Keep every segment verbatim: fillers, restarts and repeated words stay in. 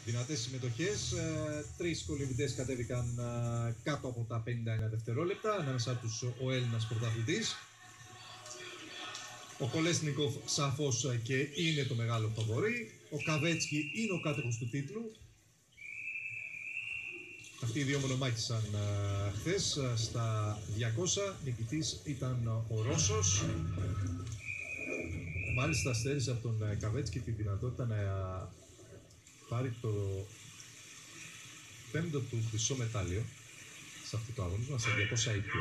Δυνατές συμμετοχές, ε, τρεις κολυμβητές κατέβηκαν ε, κάτω από τα πενήντα ένα δευτερόλεπτα, ανάμεσα τους ο Έλληνας πρωταθλητής. Ο Κολέσνικοφ σαφώς και είναι το μεγάλο φαβορί. Ο Καβέτσκι είναι ο κάτοχος του τίτλου. Αυτοί οι δύο μονομάχησαν ε, χθες ε, στα διακόσια. Νικητής ήταν ο Ρώσος. Μάλιστα στέρισε από τον ε, Καβέτσκι τη δυνατότητα να ε, πάρει το πέμπτο του χρυσό μετάλλιο σε αυτό το αγωνίσμα, στα διακόσια ήπιο.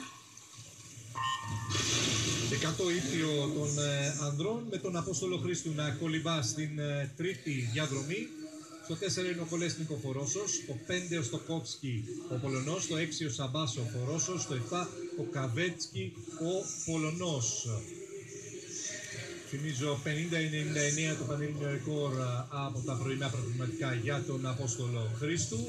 εκατό ήπιο των ε, ανδρών, με τον Απόστολο Χρήστου να κολυμπά στην ε, τρίτη διαδρομή. Στο τέσσερα είναι ο Κολέσνικοφ ο Ρώσος, στο πέντε ο Στοκόφσκι ο Πολωνός, στο έξι ο Σαμπάσοφ ο Ρώσος, στο επτά ο Καβέτσκι ο Πολωνός. Θυμίζω πενήντα ενενήντα εννέα το πανελλήνιο ρεκόρ από τα πρωινά πρωταθληματικά για τον Απόστολο Χρήστου.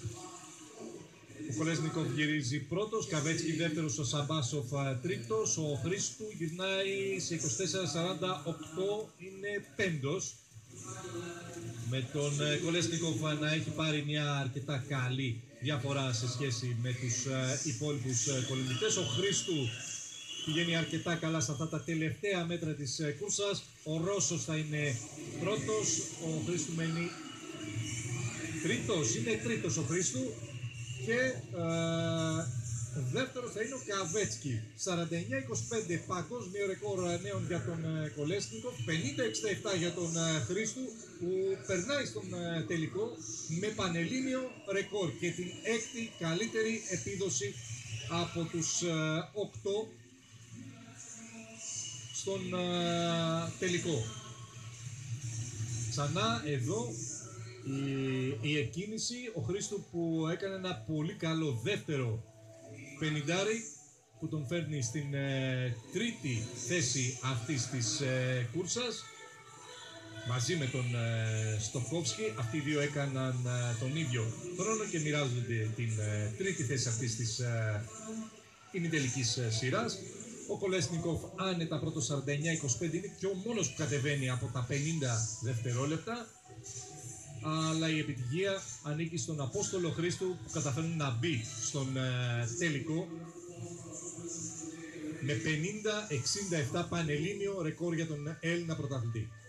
Ο Κολέσνικοφ γυρίζει πρώτος, Καβέτσκι δεύτερος, ο Σαμπάσοφ τρίτος, ο Χρήστου γυρνάει σε είκοσι τέσσερα σαράντα οκτώ, είναι πέμπτος. Με τον Κολέσνικοφ να έχει πάρει μια αρκετά καλή διαφορά σε σχέση με τους υπόλοιπους κολυμβητές. Ο Χρήστου πηγαίνει αρκετά καλά σε αυτά τα τελευταία μέτρα της κούρσας. Ο Ρώσος θα είναι πρώτος, ο Χρήστου μένει τρίτος, είναι τρίτος ο Χρήστου και ε, δεύτερος θα είναι ο Καβέτσκι. σαράντα εννέα είκοσι πέντε παγκόσμιο ρεκόρ νέων για τον Κολέσνικοφ, πενήντα εξήντα επτά για τον Χρήστου, που περνάει στον τελικό με πανελλήνιο ρεκόρ και την έκτη καλύτερη επίδοση από τους οκτώ στον τελικό. Ξανά εδώ η, η εκκίνηση, ο Χρήστου που έκανε ένα πολύ καλό δεύτερο πενηντάρι που τον φέρνει στην ε, τρίτη θέση αυτής της ε, κούρσας μαζί με τον ε, Στοκόφσκι. Αυτοί οι δύο έκαναν ε, τον ίδιο χρόνο και μοιράζονται την ε, τρίτη θέση αυτής της ε, ημιτελικής ε, σειράς. Ο Κολέσνικοφ άνετα πρώτο σαράντα εννέα είκοσι πέντε, είναι και ο μόνος που κατεβαίνει από τα πενήντα δευτερόλεπτα. Αλλά η επιτυχία ανήκει στον Απόστολο Χρήστου που καταφέρνει να μπει στον ε, τελικό με πενήντα εξήντα επτά πανελλήνιο ρεκόρ για τον Έλληνα πρωταθλητή.